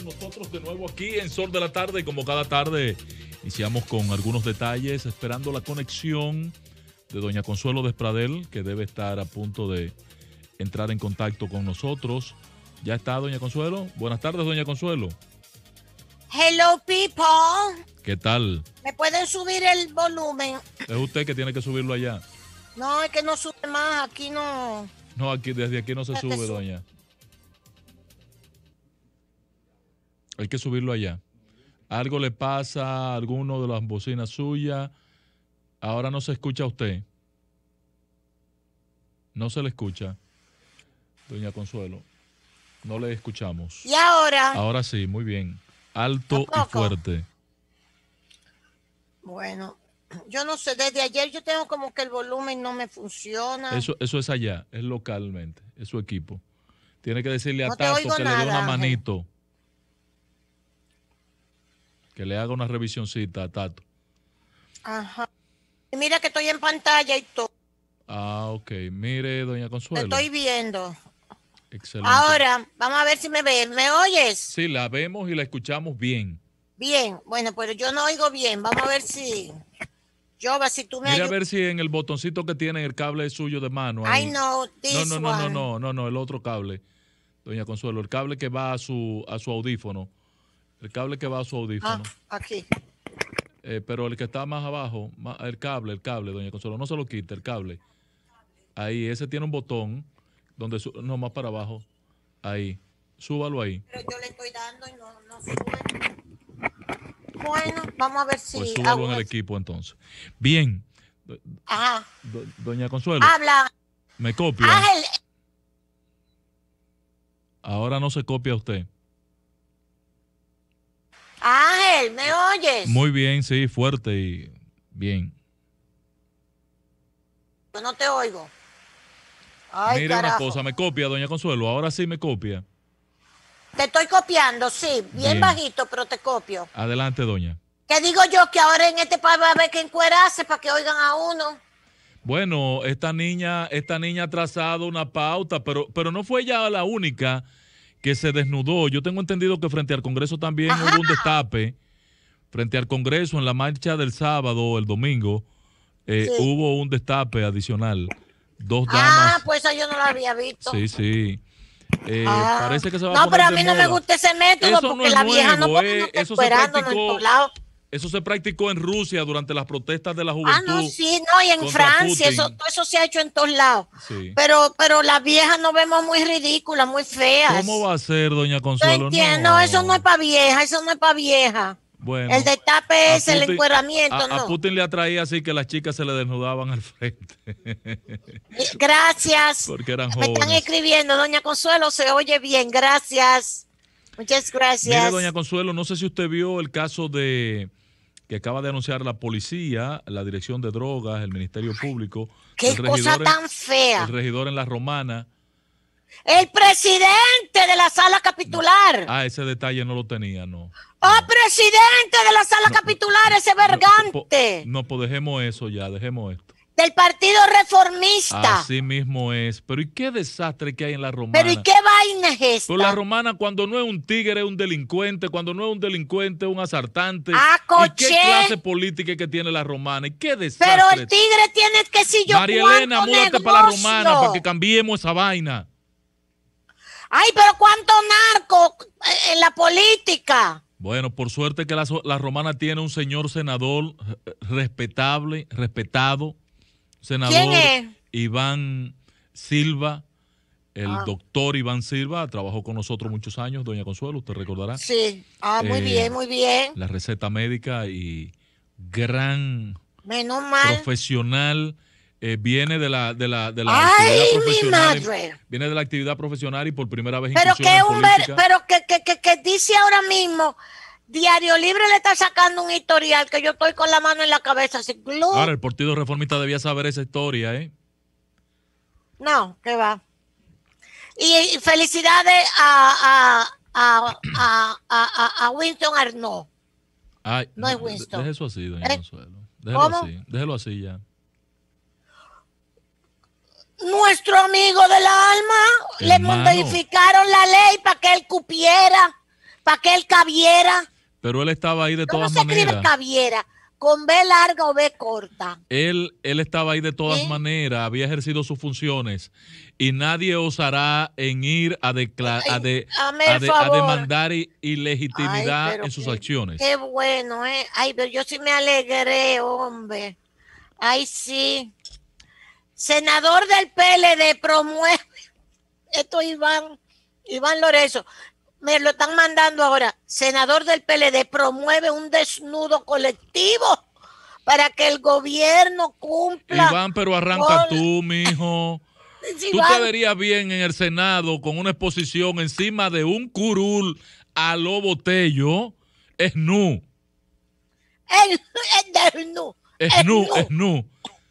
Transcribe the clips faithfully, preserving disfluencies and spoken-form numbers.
nosotros de nuevo aquí en Sol de la Tarde, y como cada tarde iniciamos con algunos detalles, esperando la conexión de doña Consuelo Despradel, que debe estar a punto de entrar en contacto con nosotros. ¿Ya está doña Consuelo? Buenas tardes, doña Consuelo. Hello, people. ¿Qué tal? ¿Me pueden subir el volumen? Es usted que tiene que subirlo allá. No, es que no sube más, aquí no. No, aquí, desde aquí no se Desde sube, su- doña. Hay que subirlo allá. Algo le pasa a alguno de las bocinas suyas. Ahora no se escucha a usted. No se le escucha, doña Consuelo. No le escuchamos. ¿Y ahora? Ahora sí, muy bien. Alto y ¿Tampoco? fuerte. Bueno, yo no sé, desde ayer yo tengo como que el volumen no me funciona. Eso, eso es allá, es localmente, es su equipo. Tiene que decirle a No te Tato oigo que le dé nada, una Ángel. manito. Que le haga una revisioncita a Tato. Ajá. Y mira que estoy en pantalla y todo. Ah, ok. Mire, doña Te Consuelo. estoy viendo. Excelente. Ahora, vamos a ver si me ves. ¿Me oyes? Sí, la vemos y la escuchamos bien. Bien. Bueno, pero yo no oigo bien. Vamos a ver si... Yo, si tú me Mire a ayudas. ver si en el botoncito que tiene el cable suyo de mano. Ahí. I know No, this no, no, no, one. no, no, no, el otro cable, doña Consuelo, el cable que va a su, a su audífono. El cable que va a su Ah, audífono. aquí. Eh, pero el que está más abajo, ma- el cable, el cable, doña Consuelo, no se lo quite, el cable. Ahí, ese tiene un botón, donde su- no, más para abajo. Ahí, súbalo ahí. Pero yo le estoy dando y no, no sube. Bueno, vamos a ver si... Pues súbalo hago en el una- equipo entonces. Bien, do- Ajá. do- doña Consuelo, Habla. me copia. Ángel, Ahora no se copia usted. Ángel, ¿me oyes? Muy bien, sí, fuerte y bien. Yo no te oigo. Ay, Mire carajo. una cosa, me copia, doña Consuelo, ahora sí me copia. Te estoy copiando, sí. Bien, Bien. bajito, pero te copio. Adelante, doña. ¿Qué digo yo? Que ahora en este país va a haber que encuerarse para que oigan a uno. Bueno, esta niña, esta niña ha trazado una pauta, pero, pero no fue ella la única que se desnudó. Yo tengo entendido que frente al Congreso también Ajá. hubo un destape. Frente al Congreso, en la marcha del sábado, el domingo, eh, Sí. hubo un destape adicional. Dos Ah, damas. pues eso yo no lo había visto. Sí, sí. Eh, Ah. Parece que se va a No, poner pero a de mí no me moda. gusta ese método Eso no porque es la vieja no nuevo, puede eh, no estar eso se encuerándonos en practicó- todos lados. Eso se practicó en Rusia durante las protestas de la Ah, juventud. no, sí, no, y en contra Francia, Putin. eso, todo eso se ha hecho en todos lados. Sí. Pero, pero las viejas nos vemos muy ridículas, muy feas. ¿Cómo va a ser, doña ¿Tú Consuelo? entiendes? No, eso no es para vieja, eso no es para vieja. Bueno, El destape a es el Putin- encueramiento, a, a no. Putin le atraía así que las chicas se le desnudaban al frente. Gracias. Porque eran Me están jóvenes. escribiendo, doña Consuelo, se oye bien, gracias. Muchas gracias. Mire, doña Consuelo, no sé si usted vio el caso de que acaba de anunciar la policía, la Dirección de Drogas, el Ministerio Público. Qué el cosa regidor en- tan fea. El regidor en La Romana. El presidente de la sala capitular. Ah, ese detalle no lo tenía, no. ¡Oh, presidente de la sala capitular, ese vergante! No, pues dejemos eso ya, dejemos esto. Del Partido Reformista. Así mismo es. Pero ¿y qué desastre que hay en La Romana? Pero ¿y qué vaina es esta? Pero La Romana, cuando no es un tigre, es un delincuente. Cuando no es un delincuente, es un asaltante. Ah, ¿Y qué coché. clase política que tiene La Romana? ¿Y qué desastre? Pero el tigre tiene que si yo María Elena, cuánto múdate para La negocio. Romana para que cambiemos esa vaina. Ay, pero cuánto narco en la política. Bueno, por suerte que la, so- la Romana tiene un señor senador eh, respetable, respetado. Senador ¿Quién es? Iván Silva, el Ah. doctor Iván Silva, trabajó con nosotros muchos años, doña Consuelo, usted recordará. Sí. Ah, muy Eh, bien, muy bien. La receta médica y gran Menos mal. profesional. eh, viene de la, de la, de la Ay, actividad mi profesional. y- madre. Viene de la actividad profesional y por primera vez Pero incursiona que en un ver, política. pero que, que, que, que dice ahora mismo, Diario Libre le está sacando un historial que yo estoy con la mano en la cabeza, así, ¡glu! Ahora, el Partido Reformista debía saber esa historia, ¿eh? No, que va. Y, y felicidades a, a, a, a, a, a, a Winston Arnaud. Ay, No es de- Winston. Deje eso así, doña ¿Eh? Consuelo. Déjelo ¿Cómo? así, déjelo así ya. Nuestro amigo del alma, le Hermano. modificaron la ley para que él cupiera. para que él cabiera. Pero él estaba ahí de ¿Cómo todas se escribe maneras. cabiera? ¿Con B larga o B corta? Él, él estaba ahí de todas ¿Eh? maneras, había ejercido sus funciones y nadie osará en ir a, decla- a, de- Hazme a, el de- a favor. demandar i- Ay, ilegitimidad pero en sus qué, acciones. qué bueno, ¿eh? Ay, pero yo sí me alegré, hombre. Ay, sí. Senador del P L D promueve. Esto Iván, Iván Lorenzo. Me lo están mandando ahora. Senador del P L D promueve un desnudo colectivo para que el gobierno cumpla. Iván, pero arranca con... tú, mijo. Sí, Tú Iván. te verías bien en el Senado con una exposición encima de un curul a lo botello. Es nu. El, el desnudo. Es nu, es nu.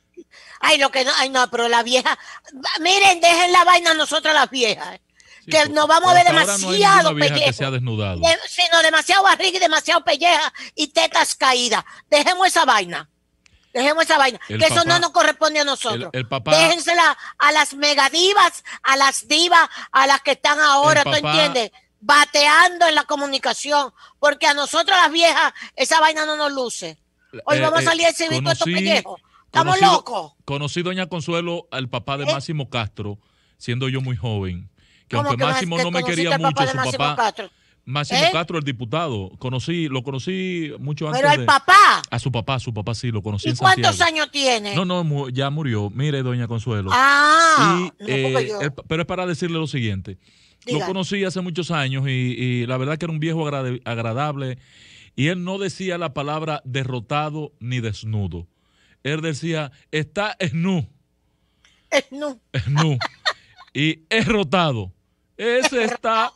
Ay, lo que no, ay, no, pero la vieja. Miren, dejen la vaina a nosotras las viejas. Sí, que pues, nos vamos a ver hasta ahora no hay demasiado ninguna vieja que pellejo. se ha desnudado. De, sino demasiado barriga y demasiado pelleja y tetas caídas. Dejemos esa vaina. Dejemos esa vaina. El que eso papá- no nos corresponde a nosotros. el- el papá- Déjensela a las megadivas, a las divas, a las que están ahora, El ¿tú papá- entiendes? Bateando en la comunicación. Porque a nosotros las viejas, esa vaina no nos luce. Hoy Eh, vamos eh, a salir exhibiendo estos conocí- pellejos. Estamos conocido- locos. Conocí, doña Consuelo, al papá de ¿Eh? Máximo Castro, siendo yo muy joven. Que ¿Cómo aunque que Máximo que no me conociste quería al mucho, papá de su Máximo papá, Castro? Máximo ¿Eh? Castro, el diputado, conocí, lo conocí mucho antes Pero de... el papá. A su papá, su papá sí, lo conocí ¿Y en cuántos Santiago. años tiene? No, no, mu- ya murió. Mire, doña Consuelo. Ah, Y, no, porque eh, yo- el- pero es para decirle lo siguiente. Lo Diga. conocí hace muchos años y, y la verdad que era un viejo agrade- agradable y él no decía la palabra derrotado ni desnudo. Él decía, está esnu, Eh, no. esnu y es rotado. Ese está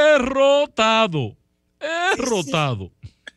errotado, errotado.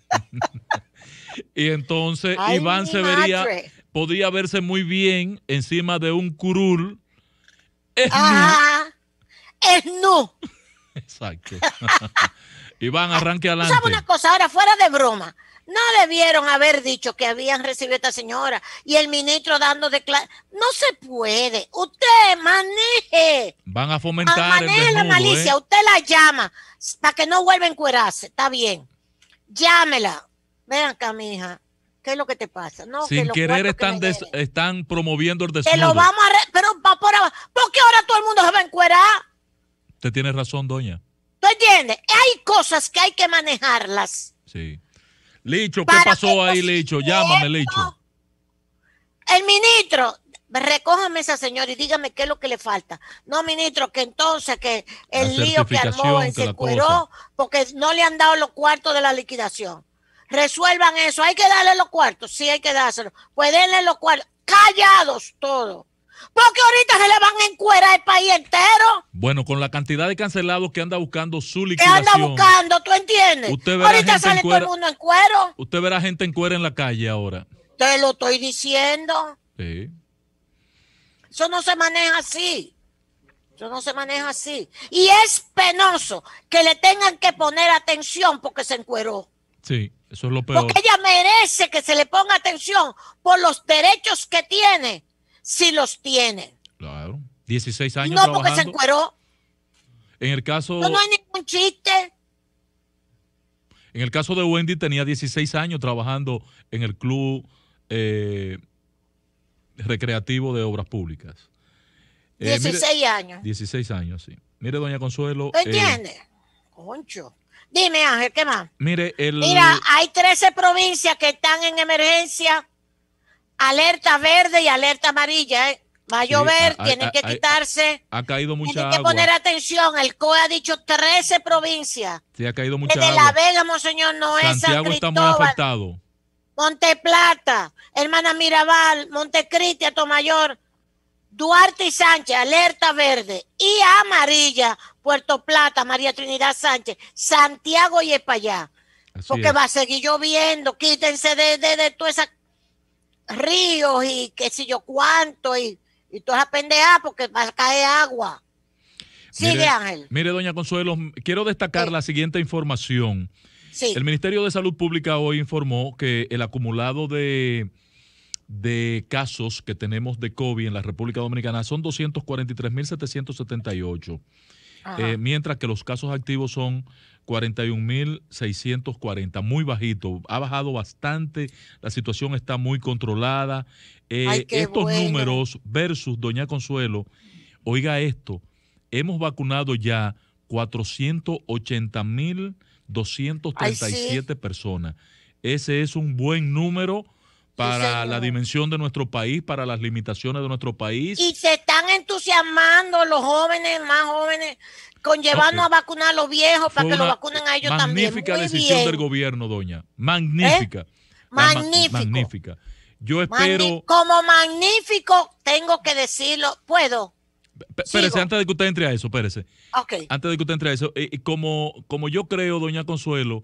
Y entonces Ay, Iván mi se vería, madre. podría verse muy bien encima de un curul. Esnu. Ah, es no. Exacto. Iván, arranque ¿Tú adelante. sabes una cosa? Ahora, fuera de broma, no debieron haber dicho que habían recibido a esta señora y el ministro dando declaraciones. No se puede. Usted maneje. Van a Ah, fomentar el maneje la desnudo, malicia. ¿eh? Usted la llama para que no vuelva a encuerarse. Está bien. Llámela. Ven acá, mija. ¿Qué es lo que te pasa? No, que Sin los querer cuartos que están, me des- deben. están promoviendo el Te desnudo. lo vamos a... Re pero va por abajo. ¿Por qué ahora todo el mundo se va a encuerar? Usted tiene razón, doña. ¿Tú entiendes? Hay cosas que hay que manejarlas. Sí. Licho, ¿qué Para pasó que ahí, no Licho? se Llámame, sepa. Licho. El ministro, recójame esa señora y dígame qué es lo que le falta. No, ministro, que entonces que el La lío que armó certificación, en que la se cueró porque no le han dado los cuartos de la liquidación. Resuelvan eso. Hay que darle los cuartos. Sí, hay que dárselo. Pues denle los cuartos. Callados todos. Porque ahorita se le van a encuerar el país entero. Bueno, con la cantidad de cancelados que anda buscando su ¿Qué anda liquidación, buscando? ¿Tú entiendes? Usted verá Ahorita gente en sale todo cuera- el mundo en cuero. usted verá gente en cuera en la calle ahora. Te lo estoy diciendo. Sí. Eso no se maneja así. Eso no se maneja así. Y es penoso que le tengan que poner atención porque se encueró. Sí, eso es lo peor. Porque ella merece que se le ponga atención por los derechos que tiene, si los tiene. Claro. dieciséis años No porque se trabajando. encueró. En el caso, No, no hay ningún chiste. en el caso de Wendy tenía dieciséis años trabajando en el club eh, recreativo de obras públicas. Eh, mire- dieciséis años. dieciséis años, sí. Mire, doña Consuelo. ¿Tú eh, entiendes? Concho. Dime, Ángel, ¿qué más? mire, el. Mira, hay trece provincias que están en emergencia, alerta verde y alerta amarilla. ¿eh? Va a Sí, llover, hay- tienen hay- que hay- quitarse, ha caído mucha tienen que agua. poner atención. El C O E ha dicho trece provincias. Sí, ha caído mucha Desde agua. La Vega, Monseñor Noé, San Santiago está muy Cristóbal, afectado. Monte Plata, Hermana Mirabal, Montecristi, Atomayor, Duarte y Sánchez, alerta verde y amarilla, Puerto Plata, María Trinidad Sánchez, Santiago y Espallá. Así Porque es. va a seguir lloviendo, quítense de, de, de todos esos ríos y qué sé yo cuánto y, y toda esa pendeja porque va a caer agua. Sigue, Mire, Ángel. Mire, doña Consuelo, quiero destacar Sí. la siguiente información. Sí. El Ministerio de Salud Pública hoy informó que el acumulado de, de casos que tenemos de COVID en la República Dominicana son doscientos cuarenta y tres mil setecientos setenta y ocho. eh, mientras que los casos activos son cuarenta y un mil seiscientos cuarenta, muy bajito, ha bajado bastante, la situación está muy controlada. Eh, Ay, qué estos bueno. números versus Doña Consuelo, oiga esto, hemos vacunado ya cuatrocientos ochenta mil doscientos treinta y siete sí. personas. Ese es un buen número para Sí, la dimensión de nuestro país, para las limitaciones de nuestro país. Y se están entusiasmando los jóvenes, más jóvenes, con llevarnos Okay. a vacunar a los viejos para Fue que los una vacunen a ellos magnífica también. Muy decisión bien. del gobierno, doña. Magnífica. ¿Eh? Ma Magnífico. magnífica. Yo espero... Magni como magnífico, tengo que decirlo. ¿Puedo? Espérese, antes de que usted entre a eso, espérese. Okay. Antes de que usted entre a eso, eh, como, como yo creo, doña Consuelo,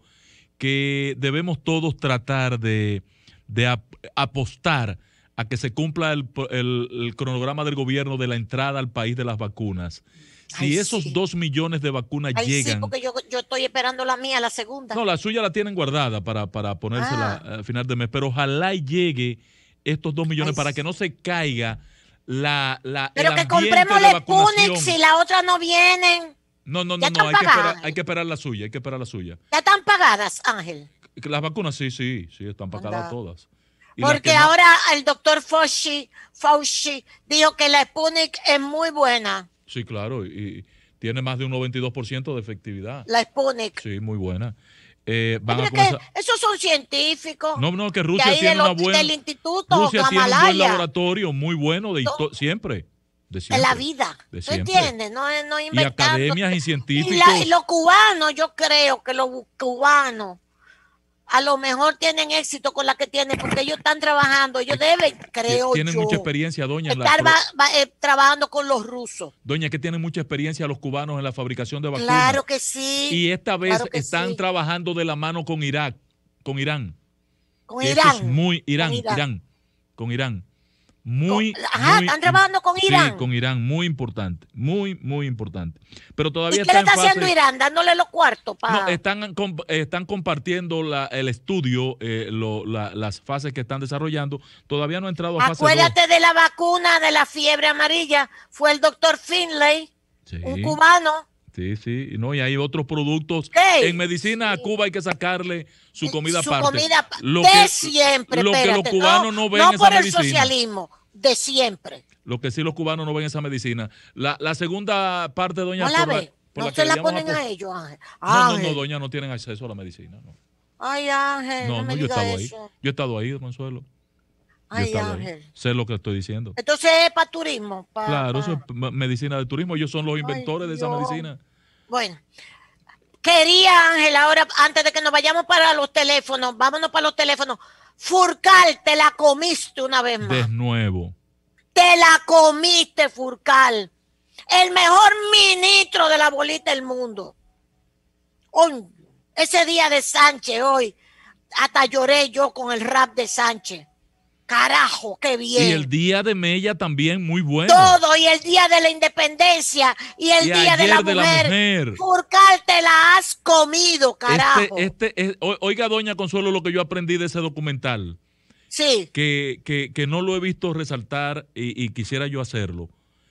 que debemos todos tratar de, de ap apostar a que se cumpla el, el, el cronograma del gobierno de la entrada al país de las vacunas. Si Ay, esos sí. dos millones de vacunas Ay, llegan... Sí, porque yo, yo estoy esperando la mía, la segunda. No, la suya la tienen guardada para, para ponérsela ah. al final de mes, pero ojalá llegue estos dos millones Ay, para sí. que no se caiga la, la Pero el que ambiente compremos de la Sputnik si la otra no vienen. No, no, no, no, hay que, esperar, hay que esperar la suya, hay que esperar la suya. ¿Ya están pagadas, Ángel? Las vacunas sí, sí, sí, están pagadas Anda. todas. Y Porque ahora no... el doctor Fauci, Fauci dijo que la Sputnik es muy buena. Sí, claro, y tiene más de un noventa y dos por ciento de efectividad. La Sputnik. Sí, muy buena. Eh, van a comenzar... Esos son científicos. No, no, que Rusia de tiene los, una buena... Del instituto Rusia Gamalaya. tiene un buen laboratorio, muy bueno, de no. siempre. De, de la vida. De ¿Tú entiendes? No, no inventando. Y academias y científicos. Y, la, y los cubanos, yo creo que los cubanos a lo mejor tienen éxito con la que tienen, porque ellos están trabajando, ellos deben, creo tienen yo. mucha experiencia, doña. Estar en la... va, va, eh, trabajando con los rusos. Doña, que tienen mucha experiencia los cubanos en la fabricación de vacunas. Claro que sí. Y esta vez claro están sí. trabajando de la mano con Irak, con Irán. Con Irán. Es muy, Irán, con Irán, Irán, con Irán. Muy, con, ajá, muy, están trabajando con Irán. Sí, con Irán, muy importante, muy, muy importante. Pero todavía ¿Y qué está le está en fase, haciendo Irán? Dándole los cuartos para... No, están, están compartiendo la, el estudio, eh, lo, la, las fases que están desarrollando. Todavía no ha entrado a fase dos. Acuérdate de la vacuna de la fiebre amarilla. Fue el doctor Finlay, sí. un cubano. Sí, sí, no, y hay otros productos. ¿Qué? En medicina a Cuba hay que sacarle su comida su aparte. Comida lo de que, siempre, Lo espérate, que los cubanos no, no ven no esa por el medicina. socialismo, de siempre. Lo que sí los cubanos no ven esa medicina. La, la segunda parte, doña... ¿No la por ve? La, por ¿No la se que la ponen a, a ellos, Ángel? No, no, no, doña, no tienen acceso a la medicina. No. Ay, Ángel, no, no, no me no yo he estado eso. ahí. Yo he estado ahí, Consuelo. Ay, Ángel. Ahí. Sé lo que estoy diciendo. Entonces es para turismo. Pa, claro, pa. eso es medicina de turismo. Ellos son los inventores Ay, de esa medicina. Bueno, quería, Ángel, ahora, antes de que nos vayamos para los teléfonos, vámonos para los teléfonos. Furcal, te la comiste una vez más. De nuevo. Te la comiste, Furcal. El mejor ministro de la bolita del mundo. Hoy, ese día de Sánchez, hoy, hasta lloré yo con el rap de Sánchez. Carajo, qué bien. Y el día de Mella también muy bueno. Todo, y el día de la independencia, y el y día de la, de mujer. la mujer. Furcal, te la has comido, carajo. Este, este, es, oiga, doña Consuelo, lo que yo aprendí de ese documental. Sí. Que, que, que no lo he visto resaltar y, y quisiera yo hacerlo.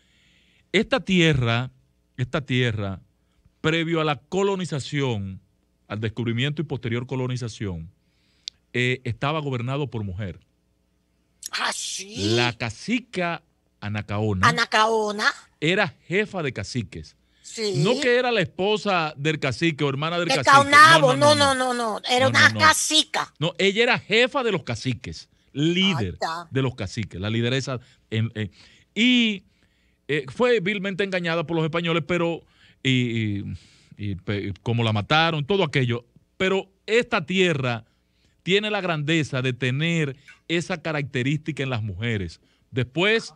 Esta tierra, esta tierra, previo a la colonización, al descubrimiento y posterior colonización, eh, estaba gobernado por mujer. ¿Ah, sí? La cacica Anacaona, Anacaona era jefa de caciques. Sí. No que era la esposa del cacique o hermana del de cacique. Caunabo, no, no, no, no, no, era no, una no, no. cacica. No, ella era jefa de los caciques, líder de los caciques, la lideresa. En, en, y eh, fue vilmente engañada por los españoles, pero y, y, y, y como la mataron, todo aquello. Pero esta tierra tiene la grandeza de tener esa característica en las mujeres. Después,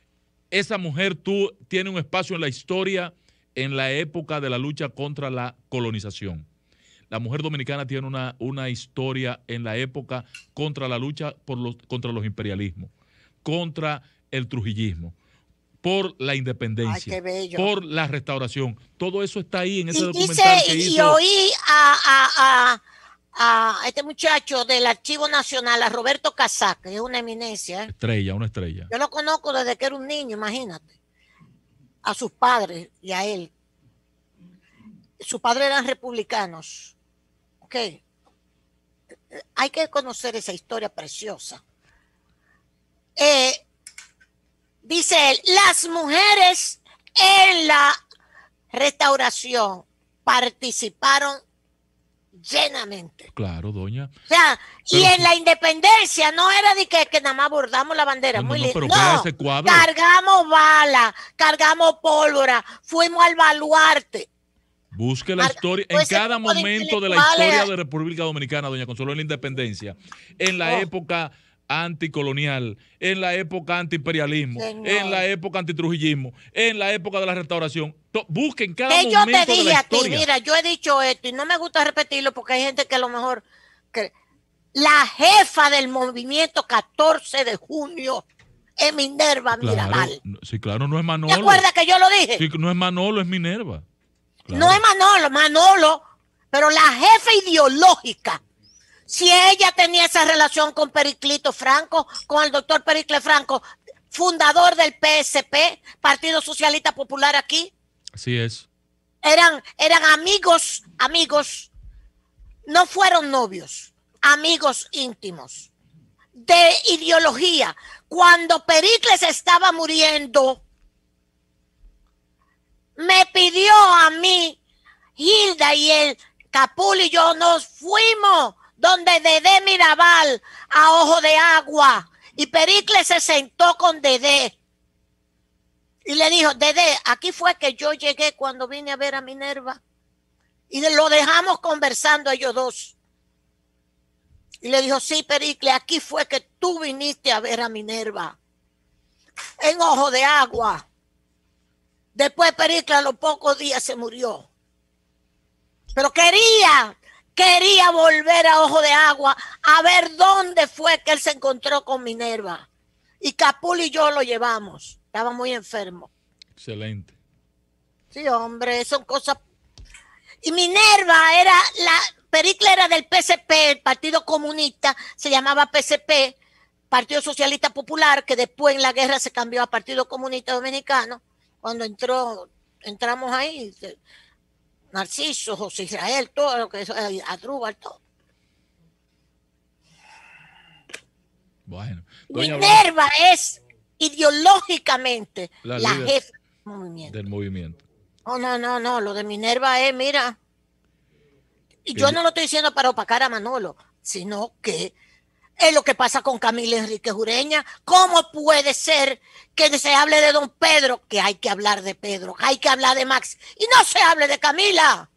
esa mujer tú, tiene un espacio en la historia en la época de la lucha contra la colonización. La mujer dominicana tiene una, una historia en la época contra la lucha por los, contra los imperialismos, contra el trujillismo, por la independencia, Ay, qué bello. por la restauración. Todo eso está ahí en ese y documental dice, que hizo. Y oí a, a, a, a este muchacho del Archivo Nacional, a Roberto Casac, que es una eminencia. ¿eh? Estrella, una estrella. Yo lo conozco desde que era un niño, imagínate. A sus padres y a él. Su padre eran republicanos. Ok. Hay que conocer esa historia preciosa. Eh, dice él, las mujeres en la restauración participaron llenamente. Claro, doña. O sea, pero y en sí. la independencia no era de que, que nada más bordamos la bandera, No, muy no, no, lindo. pero No, vea ese cuadro. cargamos bala, cargamos pólvora, fuimos al baluarte. Busque la Marca- historia, en pues ese cada grupo de momento de la intelectuales- historia de República Dominicana, doña Consuelo, en la independencia, en la Oh. época anticolonial, en la época antiimperialismo, Señor. en la época antitrujillismo, en la época de la restauración. To- Busquen cada Que yo te momento de dije la a ti, historia. mira, yo he dicho esto y no me gusta repetirlo porque hay gente que a lo mejor... Que, la jefa del movimiento catorce de junio es Minerva Claro, Mirabal. sí, claro, no es ¿Te Manolo. acuerdas que yo lo dije? Sí, no es Manolo, es Minerva. Claro. No es Manolo, Manolo, pero la jefa ideológica. Si ella tenía esa relación con Periclito Franco, con el doctor Pericle Franco, fundador del P S P, Partido Socialista Popular aquí, Así es. eran, eran amigos, amigos, no fueron novios, amigos íntimos, de ideología. Cuando Pericles estaba muriendo, me pidió a mí, Hilda y el Capul y yo nos fuimos donde Dedé Mirabal a Ojo de Agua y Pericles se sentó con Dedé y le dijo, Dedé, aquí fue que yo llegué cuando vine a ver a Minerva y lo dejamos conversando ellos dos y le dijo, sí, Pericles, aquí fue que tú viniste a ver a Minerva en Ojo de Agua. Después Pericles a los pocos días se murió. Pero quería, quería volver a Ojo de Agua a ver dónde fue que él se encontró con Minerva. Y Capul y yo lo llevamos. Estaba muy enfermo. Excelente. Sí, hombre, son cosas. Y Minerva era la, Pericles era del P S P, el Partido Comunista, se llamaba P S P, Partido Socialista Popular, que después en la guerra se cambió a Partido Comunista Dominicano. Cuando entró, entramos ahí, Narciso, José Israel, todo lo que es, Adrúbal, todo. Bueno. Doña Minerva es ideológicamente La la, líder jefa del movimiento. del movimiento. No, no, no, no, lo de Minerva es, mira, y Que yo yo- no lo estoy diciendo para opacar a Manolo, sino que es lo que pasa con Camila Enrique Jureña. ¿Cómo puede ser que se hable de don Pedro? Que hay que hablar de Pedro, hay que hablar de Max, y no se hable de Camila.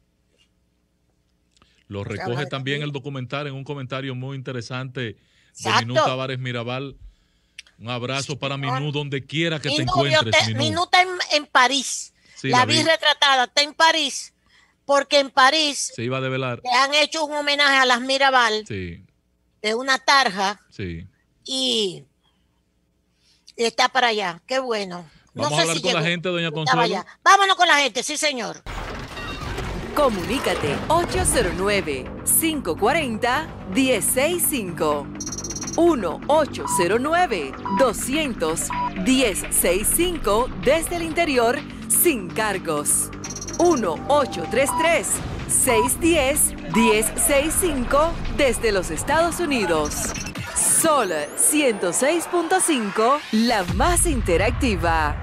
Lo habla recoge de también Camila. el documental en un comentario muy interesante de Exacto. Minú Tavares Mirabal. Un abrazo para señor. Minú donde quiera que Mi te novio encuentres, te- Minú. Minú está en, en París. Sí, la la vi vi. retratada, está en París, porque en París Se iba a develar. le han hecho un homenaje a las Mirabal Sí, de una tarja sí. y, y está para allá. Qué bueno. Vamos no a sé hablar si con la llegó. gente, doña Estaba Consuelo. allá. Vámonos con la gente, sí, señor. Comunícate ocho cero nueve, cinco cuatro cero, uno cero seis cinco. uno ocho cero nueve, dos cero cero, uno cero seis cinco desde el interior sin cargos. uno ocho tres tres, seis uno cero, uno cero seis cinco desde los Estados Unidos. Sol ciento seis punto cinco, la más interactiva.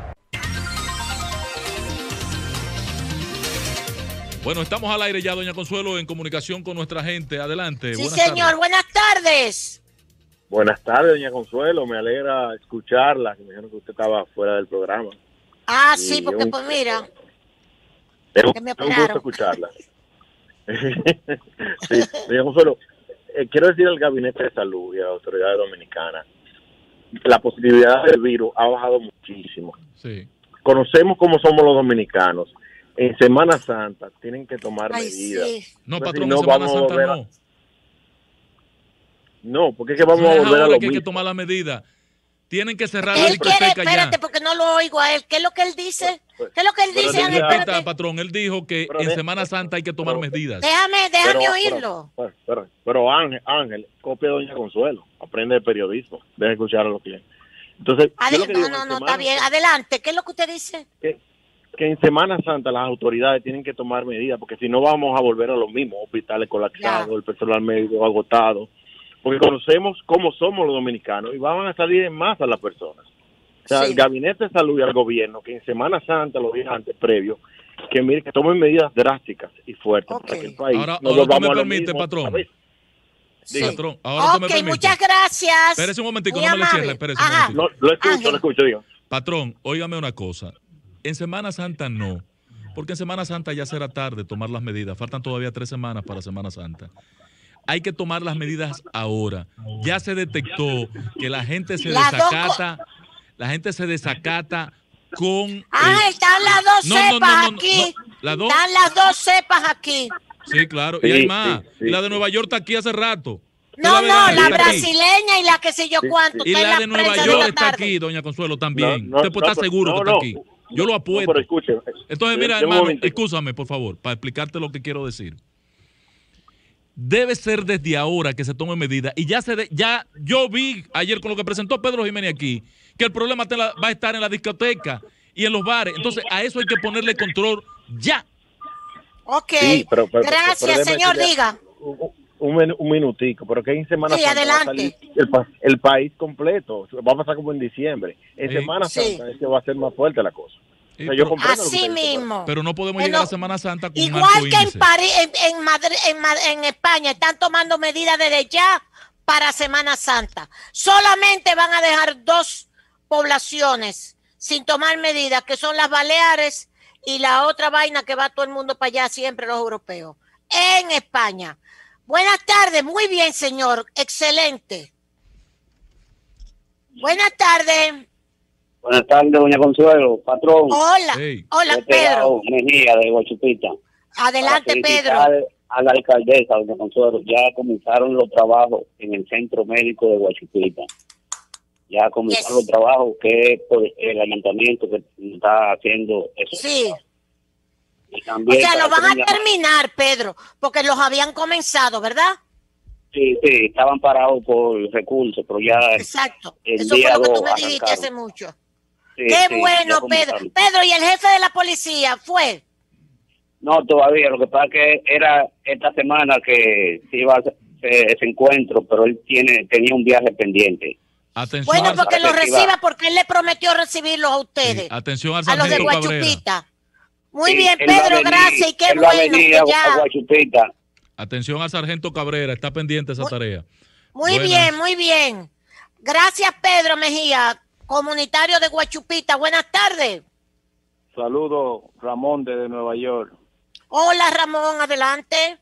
Bueno, estamos al aire ya, doña Consuelo, en comunicación con nuestra gente. Adelante. Sí, Buenas señor, tardes. buenas tardes. Buenas tardes, doña Consuelo. Me alegra escucharla. Me dijeron que usted estaba fuera del programa. Ah, Y sí, porque un- pues mira, Es un, que me es un gusto operaron. escucharla. Sí, doña Consuelo, eh, quiero decir al Gabinete de Salud y a la autoridad dominicana, la posibilidad del virus ha bajado muchísimo. Sí. Conocemos cómo somos los dominicanos. En Semana Santa tienen que tomar ay, medidas. sí. No, Pues patrón, si no, en Semana vamos a Santa volver a- no. No, porque es que vamos No a es volver a ahora lo que hay que mismo. tomar la medida. Tienen que cerrar la Él quiere, discoteca ya. espérate, porque no lo oigo a él. ¿Qué es lo que él dice? ¿Qué es lo que él Pero dice, de- Ángel? de- Repita, Espérate. patrón, él dijo que Pero en de- Semana Santa hay que tomar pero- medidas. Déjame, déjame Pero- oírlo. Pero, pero, pero Ángel, Ángel, copia a doña Consuelo, aprende de periodismo, deja escuchar a los clientes. Entonces, yo Ade- lo que no, digo no, en no, Semana está bien. Santa, Adelante. ¿Qué es lo que usted dice? que, que en Semana Santa las autoridades tienen que tomar medidas, porque si no vamos a volver a los mismos, hospitales colapsados, Ya. el personal médico agotado, porque conocemos cómo somos los dominicanos y van a salir en masa las personas. O sea, Sí. el Gabinete de Salud y el gobierno, que en Semana Santa, los días antes, previo, que mire, que tomen medidas drásticas y fuertes Ok. para que el país Ahora- no ahora tú volvamos me a lo permites, mismo patrón. otra vez. Sí. Patrón, ahora tú me Ok, permites. muchas gracias. Espérese un momentico, Muy no me le amable. cierre, espérese un Ajá. momentico. No, lo escucho, Ángel. lo escucho, digo. Patrón, óigame una cosa. En Semana Santa no, porque en Semana Santa ya será tarde tomar las medidas. Faltan todavía tres semanas para Semana Santa. Hay que tomar las medidas ahora. Ya se detectó que la gente se Las dos desacata, la gente se desacata con... Ah, eh, están las dos no, no, no, cepas no, no, aquí. no. ¿Las dos? Están las dos cepas aquí. Sí, claro. Sí, y hay más. sí, sí, y la de sí. Nueva York está aquí hace rato. Usted No, la no, verá, la está aquí. brasileña y la que sé yo Sí, cuánto. sí. Y está en la de Nueva prensa York la está tarde. aquí, doña Consuelo, también. No, no, Usted puede estar no, seguro no, que está no. aquí. Yo lo No, apuesto. pero escuche. Entonces, mira, de- de un hermano, momentico. escúchame, por favor, para explicarte lo que quiero decir. Debe ser desde ahora que se tomen medidas. Y ya se de- ya yo vi ayer con lo que presentó Pedro Jiménez aquí, que el problema te la- va a estar en la discoteca y en los bares. Entonces, a eso hay que ponerle control ya. Ok, Sí, pero- pero- gracias, pero déjeme señor, decirle- diga. Un, un minu- un minutico, pero que en Semana Sí, Santa va a adelante. salir el, pa- el país completo. Va a pasar como en diciembre. En Sí. Semana Sí. Santa es que va a ser más fuerte la cosa. Sí, O sea, pero, yo comprendo lo que Así usted dice, pero- mismo. pero no podemos Bueno, llegar a Semana Santa con un Igual alto que en, índice. París, en, en Madrid, en, Ma- en España, están tomando medidas desde ya para Semana Santa. Solamente van a dejar dos poblaciones sin tomar medidas, que son las Baleares y la otra vaina que va todo el mundo para allá, siempre los europeos, en España. Buenas tardes, muy bien, señor, excelente. Buenas tardes. Buenas tardes, doña Consuelo, patrón. Hola, Hey. hola, De este Pedro. lado, Mejía de Guachupita. Adelante, Para Pedro. felicitar a la alcaldesa, doña Consuelo, ya comenzaron los trabajos en el centro médico de Guachupita. Ya comenzaron Yes. los trabajos que es por el ayuntamiento que está haciendo eso. Sí. Y O también sea, para lo van a hacer un llamado- terminar, Pedro, porque los habían comenzado, ¿verdad? Sí, sí, estaban parados por recursos, pero ya... Exacto. el Eso fue día lo que tú dos me dijiste arrancaron. hace mucho. sí, Qué sí, bueno, ya Pedro. comenzaron. Pedro, ¿y el jefe de la policía fue? No, todavía. Lo que pasa es que era esta semana que se iba a hacer ese encuentro, pero él tiene tenía un viaje pendiente. Atención, Bueno, al, porque lo Parece que iba- reciba, porque él le prometió recibirlos a ustedes, sí, atención al a los de sargento Cabrera. Guachupita. Muy Sí, bien, él va a Pedro, venir- gracias. Y qué él va a bueno venir que a, a ya. Guachupita. Atención al sargento Cabrera, está pendiente esa Muy- tarea. Muy Buenas. bien, muy bien. Gracias, Pedro Mejía, comunitario de Guachupita. Buenas tardes. Saludos, Ramón desde Nueva York. Hola, Ramón, adelante.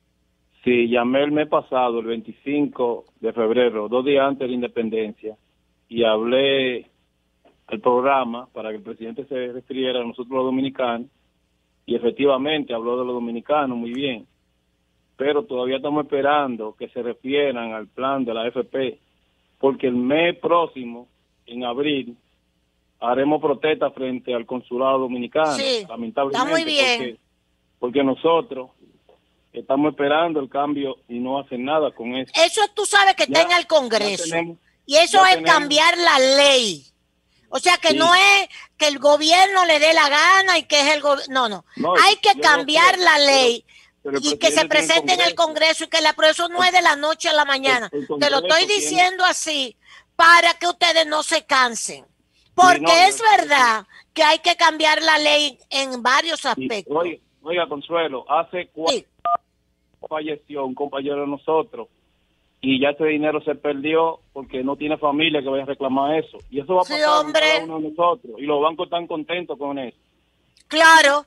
Sí, llamé el mes pasado, el veinticinco de febrero, dos días antes de la independencia, y hablé al programa para que el presidente se refiriera a nosotros los dominicanos, y efectivamente habló de los dominicanos muy bien, pero todavía estamos esperando que se refieran al plan de la A F P, porque el mes próximo, en abril, haremos protesta frente al consulado dominicano, Sí, lamentablemente, está muy bien. Porque, porque nosotros estamos esperando el cambio y no hacen nada con eso. Eso tú sabes que está Ya- en el Congreso. ya tenemos- y eso ya es tenemos- cambiar la ley. O sea que Sí. no es que el gobierno le dé la gana y que es el gobierno. No, no, No, Hay que yo lo cambiar sé, la pero- ley pero el y que se presidente tiene presente en el Congreso y que la eso no es de la noche a la mañana. El- el Te lo Congreso estoy tiene- diciendo así para que ustedes no se cansen. Porque no, es yo- verdad que hay que cambiar la ley en varios Y, aspectos. oiga, oiga, Consuelo, hace cuatro Sí. falleció un compañero de nosotros y ya ese dinero se perdió porque no tiene familia que vaya a reclamar eso. Y eso va a Sí, pasar con hombre. cada uno de nosotros. Y los bancos están contentos con eso. Claro.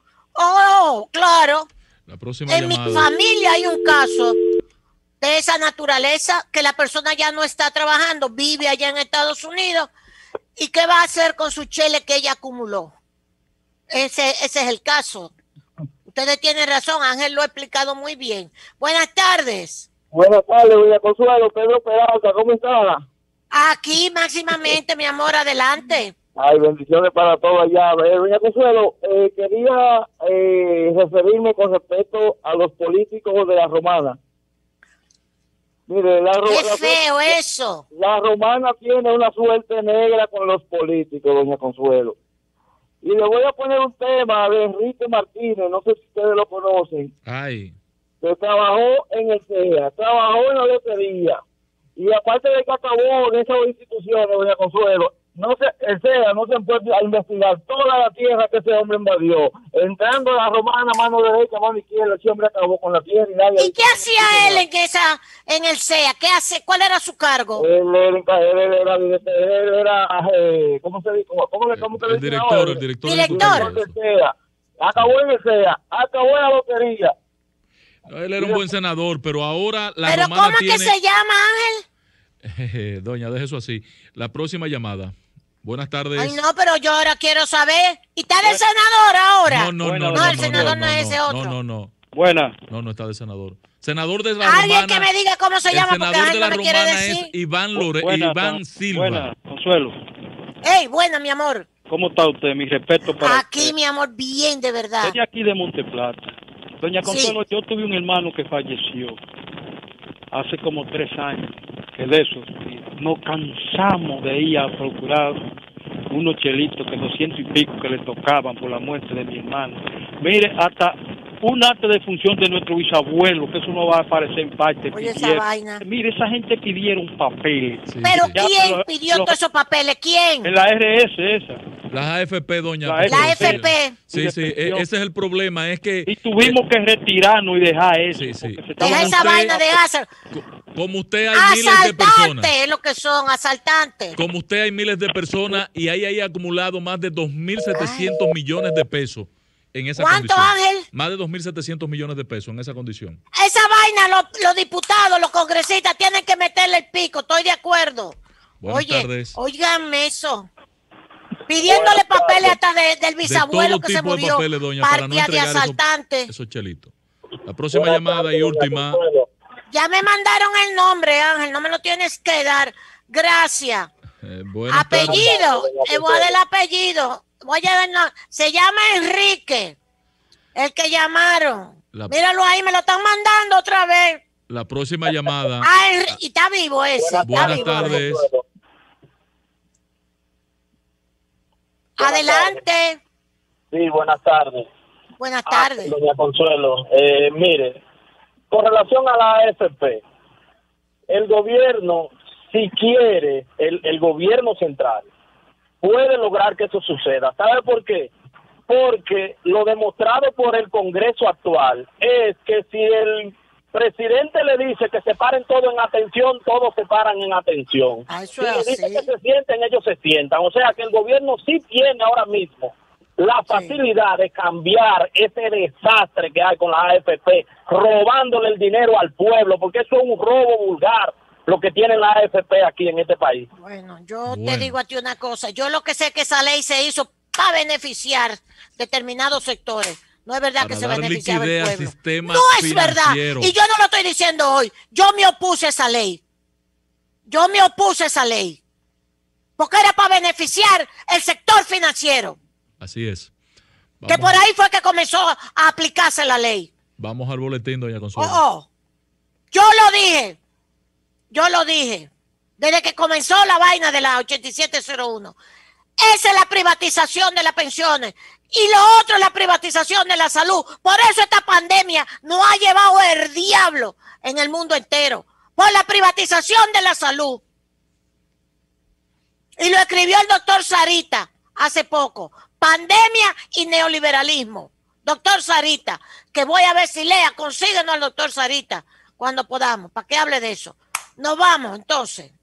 Oh, claro. La próxima En mi llamada. familia hay un caso de esa naturaleza que la persona ya no está trabajando, vive allá en Estados Unidos. ¿Y qué va a hacer con su chele que ella acumuló? Ese, ese es el caso. Ustedes tienen razón, Ángel lo ha explicado muy bien. Buenas tardes. Buenas tardes, doña Consuelo. Pedro Peralta, ¿cómo está? Aquí máximamente, mi amor, adelante. Ay, bendiciones para todos allá. Eh, doña Consuelo, eh, quería eh, referirme con respecto a los políticos de la Romana. Mire, la, ro- Qué la- feo eso. la Romana tiene una suerte negra con los políticos, doña Consuelo. Y le voy a poner un tema de Enrique Martínez, no sé si ustedes lo conocen. Ay. Que trabajó en el C E A, trabajó en la lotería. Y aparte de que acabó en esas instituciones, doña Consuelo, no se, el C E A no se puede a investigar toda la tierra que ese hombre invadió. Entrando a la romana, mano derecha, mano izquierda, ese hombre acabó con la tierra y nadie... ¿Y qué hacía él en esa, en el C E A? ¿Qué hace? ¿Cuál era su cargo? Él era, él era, él era, eh, ¿cómo se dice? ¿Cómo, cómo, cómo el, el director, el director. Director. del C E A. Acabó en el C E A, acabó en la lotería. No, él era un buen senador, pero ahora la ¿Pero romana cómo es tiene... que se llama, Ángel? Doña, deje eso así. La próxima llamada. Buenas tardes. Ay, no, pero yo ahora quiero saber. ¿Y está de senador ahora? No, no, Bueno, no, no, no, el no, senador no, no es ese otro. No, no, no. Buena. No, no está de senador. Senador de la Alguien romana. que me diga cómo se el llama, porque senador de Ángel la no me quiere romana decir. es Iván Lore, Buena, Iván con- Silva. Buena, Consuelo. Ey, buena, mi amor. ¿Cómo está usted? Mi respeto para Aquí, usted. mi amor, bien, de verdad. Soy de aquí de Monteplata. Doña Consuelo, yo tuve un hermano que falleció hace como tres años, que de eso y nos cansamos de ir a procurar unos chelitos que doscientos y pico que le tocaban por la muerte de mi hermano. Mire, hasta un acto de función de nuestro bisabuelo, que eso no va a aparecer en parte. Oye, esa pidieron. vaina. Mire, esa gente pidieron papeles. Sí, Pero sí. Ya, ¿quién pero- pidió lo- todos esos papeles? ¿Quién? En la R S esa. Las A F P, doña. La por favor, La sí. F P. Sí, sí, e- ese es el problema, es que Y tuvimos que retirarnos y dejar eso. Sí, sí. porque se estaba- Deja esa usted- vaina de hacer. co- como usted hay miles de personas, Asaltantes es lo que son, asaltantes. como usted hay miles de personas y ahí hay acumulado más de dos mil setecientos millones de pesos en esa ¿Cuánto, condición. Ángel? Más de dos mil setecientos millones de pesos en esa condición. Esa vaina, los, los diputados, los congresistas tienen que meterle el pico, estoy de acuerdo. Buenas Oye, tardes. óigame eso. Pidiéndole papeles hasta de- del bisabuelo de todo que se tipo de murió. papeles, doña, para no partida de entregar esos- asaltantes. esos chelitos. La próxima llamada y última. Ya me mandaron el nombre, Ángel, no me lo tienes que dar. Gracias. Eh, buenas Apellido, tardes. le voy a dar el apellido. Voy a dar, no, se llama Enrique, el que llamaron. La- Míralo ahí, me lo están mandando otra vez. La próxima llamada. Ah, Enri- y está vivo ese. está Buenas vivo. tardes. Adelante. Sí, buenas tardes. Buenas Ah, tardes. doña Consuelo, eh, mire, con relación a la A F P, el gobierno, si quiere, el, el gobierno central puede lograr que eso suceda. ¿Sabe por qué? Porque lo demostrado por el Congreso actual es que si el presidente le dice que se paren todo en atención, todos se paran en atención. Ah, eso Si es le dice así. que se sienten, ellos se sientan. O sea que el gobierno sí tiene ahora mismo la facilidad de cambiar ese desastre que hay con la A F P, robándole el dinero al pueblo, porque eso es un robo vulgar lo que tiene la A F P aquí en este país. Bueno, yo te Bueno. digo a ti una cosa. Yo lo que sé es que esa ley se hizo para beneficiar determinados sectores. No es verdad Para que se dar beneficiaba el liquidez al pueblo. sistema No es verdad. financiero. Y yo no lo estoy diciendo hoy. Yo me opuse a esa ley. Yo me opuse a esa ley. Porque era para beneficiar el sector financiero. Así es. Que Vamos, por ahí fue que comenzó a aplicarse la ley. vamos al boletín, doña Oh, Consuelo. oh. Yo lo dije. Yo lo dije. Desde que comenzó la vaina de la ochenta y siete cero uno. Esa es la privatización de las pensiones. Y lo otro es la privatización de la salud. Por eso esta pandemia no ha llevado el diablo en el mundo entero. Por la privatización de la salud. Y lo escribió el doctor Sarita hace poco. Pandemia y neoliberalismo. Doctor Sarita, que voy a ver si lea, consíguenos al doctor Sarita cuando podamos, para que hable de eso. Nos vamos entonces.